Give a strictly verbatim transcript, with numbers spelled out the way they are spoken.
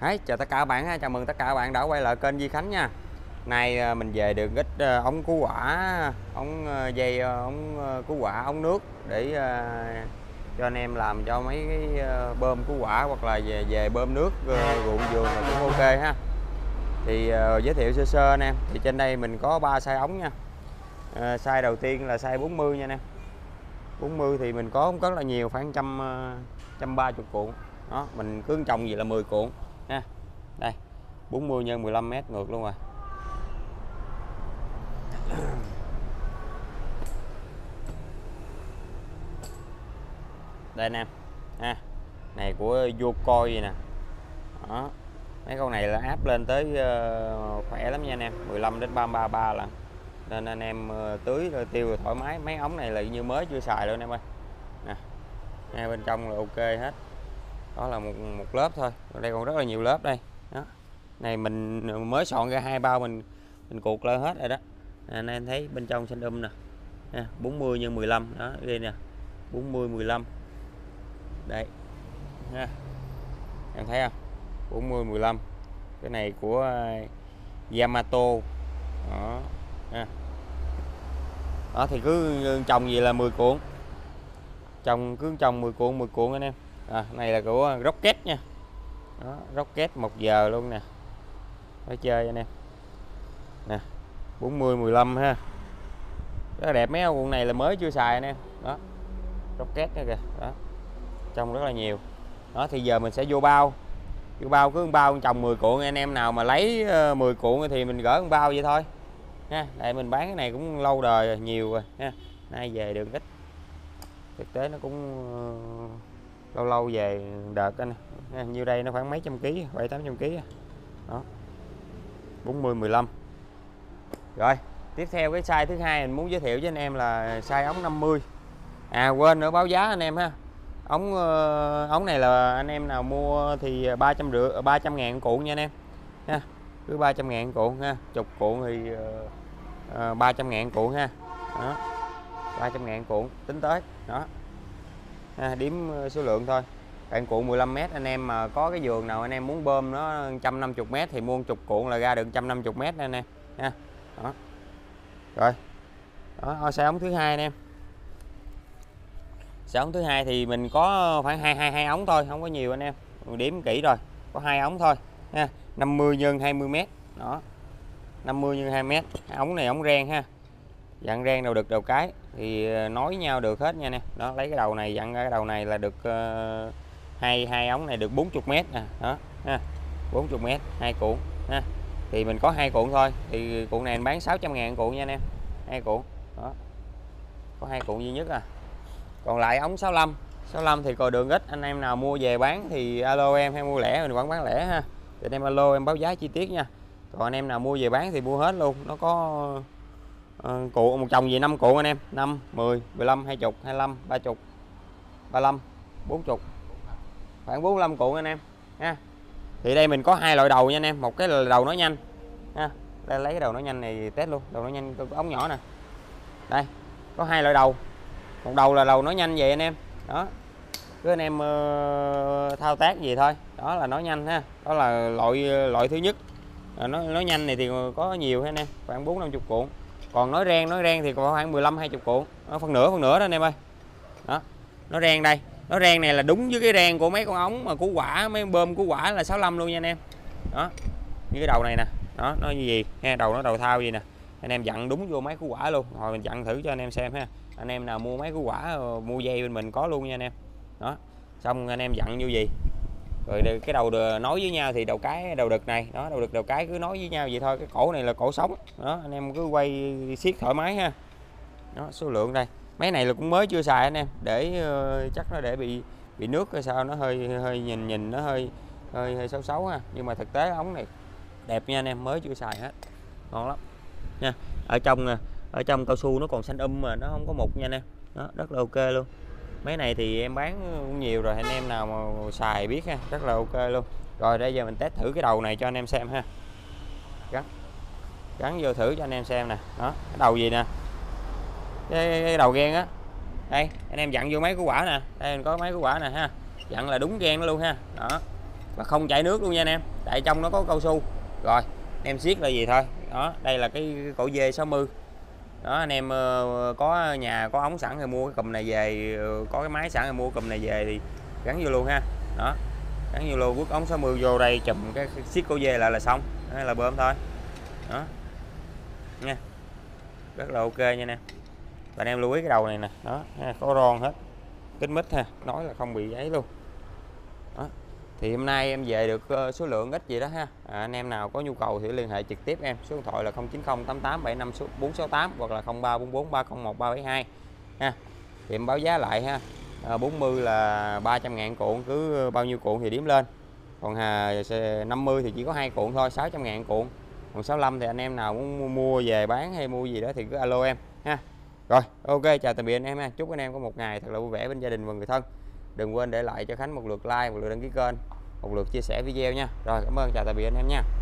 Đấy, chào tất cả các bạn ha, chào mừng tất cả các bạn đã quay lại kênh Duy Khánh nha. Nay mình về được ít ống cứu hỏa, ống dây, ống cứu hỏa, ống nước để cho anh em làm cho mấy cái bơm cứu hỏa hoặc là về về bơm nước ruộng vườn là cũng ok ha. Thì uh, giới thiệu sơ sơ anh em. Thì trên đây mình có ba size ống nha. Uh, size đầu tiên là size bốn mươi nha anh em. bốn mươi thì mình có rất là nhiều, khoảng trăm trăm ba mươi cuộn. Đó, mình cứ trồng gì là mười cuộn nha. Đây, bốn mươi nhân mười lăm mét ngược luôn rồi. Đây anh em ha, này của vô coi gì nè. Đó, mấy con này là áp lên tới uh, khỏe lắm nha anh em, mười lăm đến ba mươi ba ba lần, nên anh em uh, tưới tiêu thoải mái. Mấy ống này là như mới chưa xài luôn anh em ơi nè, ngay bên trong là ok hết. Đó là một một lớp thôi, ở đây còn rất là nhiều lớp đây. Đó, này mình mới soạn ra hai bao, mình mình cuột lên hết rồi đó. Anh em thấy bên trong xanh um nè, bốn mươi nhân mười lăm đó, đây nè, bốn mươi mười lăm đây ha, em thấy không, bốn mươi mười lăm. Cái này của Yamato đó ha. Đó thì cứ trồng gì là mười cuộn, trồng cứ trồng mười cuộn mười cuộn anh em. À, này là của Rocket nha. Đó, Rocket một giờ luôn nè, phải chơi anh em nè, bốn mươi mười lăm ha, rất là đẹp. Mấy cuộn này là mới chưa xài anh em. Đó, Rocket nữa kìa, đó, trồng rất là nhiều. Đó thì giờ mình sẽ vô bao, vô bao cứ bao trồng mười cuộn. Anh em nào mà lấy mười cuộn thì mình gỡ một bao vậy thôi nha. Tại mình bán cái này cũng lâu đời rồi, nhiều rồi nha, nay về được ít, thực tế nó cũng lâu lâu về đợt anh. Như đây nó khoảng mấy trăm ký, bảy tám trăm ký. Đó, bốn mươi mười lăm. Rồi tiếp theo cái size thứ hai mình muốn giới thiệu với anh em là size ống năm mươi. À quên nữa, báo giá anh em ha. Ống ống này là anh em nào mua thì ba trăm rưỡi, ba trăm ngàn cuộn nha anh em ha. Cứ ba trăm ngàn cuộn ha, chục cuộn thì uh, ba trăm ngàn cuộn ha. Đó, ba trăm ngàn cuộn tính tới đó ha, đếm số lượng thôi. Bạn cuộn mười lăm mét, anh em mà có cái vườn nào anh em muốn bơm nó một trăm năm mươi mét thì mua chục cuộn là ra được một trăm năm mươi mét anh em ha. Đó, rồi đó, xe ống thứ hai anh em. Xe ống thứ hai thì mình có khoảng hai hai hai ống thôi, không có nhiều anh em, mình đếm kỹ rồi, có hai ống thôi ha, năm mươi nhân hai mươi mét. Đó, năm mươi nhân hai mét. Ống này ống ren ha, dặn ren đầu đực đầu cái thì nối nhau được hết nha nè. Đó, lấy cái đầu này dặn ra cái đầu này là được uh, hai hai ống này được bốn mươi mét nè. Đó ha, bốn mươi mét, hai cuộn ha. Thì mình có hai cuộn thôi, thì cuộn này mình bán sáu trăm ngàn cuộn nha anh em, hai cuộn. Đó, có hai cuộn duy nhất à. Còn lại ống sáu mươi lăm, sáu mươi lăm thì còi đường ít, anh em nào mua về bán thì alo em, hay mua lẻ mình vẫn bán lẻ ha, thì anh em alo em báo giá chi tiết nha. Còn anh em nào mua về bán thì mua hết luôn. Nó có uh, cuộn một chồng gì năm cuộn anh em, năm, mười, mười lăm, hai mươi, hai mươi lăm, ba mươi, ba mươi lăm, bốn mươi, khoảng bốn mươi lăm cuộn anh em ha. Thì đây mình có hai loại đầu nha anh em, một cái là đầu nó nhanh ha. Đây lấy cái đầu nó nhanh này test luôn, đầu nó nhanh, ống nhỏ nè. Đây có hai loại đầu, một đầu là đầu nó nhanh vậy anh em. Đó, cứ anh em uh, thao tác gì thôi, đó là nó nhanh ha. Đó là loại loại thứ nhất. À, nó nó nhanh này thì có nhiều ha anh em, khoảng bốn năm chục cuộn. Còn nói ren, nói ren thì còn khoảng mười lăm hai mươi cuộn, nó phân nửa phân nửa đó anh em ơi. Đó, nó ren đây, nó ren này là đúng với cái ren của mấy con ống mà cứu quả, mấy bơm cứu quả là sáu mươi lăm luôn nha anh em. Đó, như cái đầu này nè, đó nó như gì ha, đầu nó đầu thao gì nè, anh em dặn đúng vô máy cứu quả luôn. Rồi mình dặn thử cho anh em xem ha. Anh em nào mua máy cứu quả mua dây bên mình có luôn nha anh em. Đó, xong anh em dặn như gì rồi cái đầu nối với nhau thì đầu cái đầu đực này, đó, đầu đực đầu cái cứ nối với nhau vậy thôi. Cái cổ này là cổ sống đó, anh em cứ quay siết thoải mái ha. Đó, số lượng đây, mấy này là cũng mới chưa xài anh em, để uh, chắc nó để bị bị nước hay sao, nó hơi hơi nhìn nhìn nó hơi hơi hơi xấu xấu ha. Nhưng mà thực tế ống này đẹp nha anh em, mới chưa xài hết, ngon lắm nha. Ở trong ở trong cao su nó còn xanh um mà nó không có mục nha anh em. Đó, rất là ok luôn. Mấy này thì em bán cũng nhiều rồi, anh em nào mà xài biết ha, rất là ok luôn. Rồi đây giờ mình test thử cái đầu này cho anh em xem ha, gắn gắn vô thử cho anh em xem nè. Đó, cái đầu gì nè, cái, cái đầu ghen á, đây anh em dặn vô máy cứu quả nè, đây mình có máy cứu quả nè ha, dặn là đúng ghen nó luôn ha. Đó, và không chảy nước luôn nha anh em, tại trong nó có cao su. Rồi anh em siết là gì thôi. Đó, đây là cái cổ dê sáu mươi. Đó, anh em uh, có nhà có ống sẵn thì mua cái cùm này về, uh, có cái máy sẵn thì mua cùm này về thì gắn vô luôn ha. Đó, gắn vô luôn, quất ống sáu mươi vô đây chùm cái siết cổ dê lại là xong. Đó là bơm thôi. Đó nha, rất là ok nha nè. Và anh em lưu ý cái đầu này nè, đó có ron hết, kín mít ha, nói là không bị ấy luôn. Đó. Thì hôm nay em về được số lượng ít gì đó ha. À, anh em nào có nhu cầu thì liên hệ trực tiếp em, số điện thoại là không chín không tám tám bảy năm bốn sáu tám hoặc là không ba bốn bốn ba không một ba bảy hai ha. Thì em báo giá lại ha. À, bốn mươi là ba trăm ngàn cuộn, cứ bao nhiêu cuộn thì điểm lên. Còn hà năm mươi thì chỉ có hai cuộn thôi, sáu trăm ngàn cuộn. Còn sáu mươi lăm thì anh em nào muốn mua về bán hay mua gì đó thì cứ alo em ha. Rồi, ok, chào tạm biệt anh em ha. Chúc anh em có một ngày thật là vui vẻ bên gia đình và người thân. Đừng quên để lại cho Khánh một lượt like, một lượt đăng ký kênh, một lượt chia sẻ video nha. Rồi, cảm ơn, chào tạm biệt anh em nha.